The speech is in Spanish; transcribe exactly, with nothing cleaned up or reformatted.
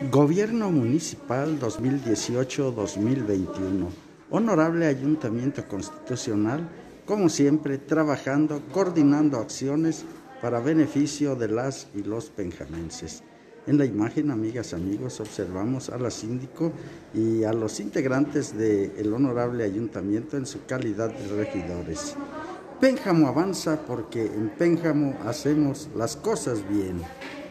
Gobierno Municipal dos mil dieciocho a dos mil veintiuno. Honorable Ayuntamiento Constitucional, como siempre, trabajando, coordinando acciones para beneficio de las y los penjamenses. En la imagen, amigas, amigos, observamos a la síndico y a los integrantes del Honorable Ayuntamiento en su calidad de regidores. Pénjamo avanza porque en Pénjamo hacemos las cosas bien.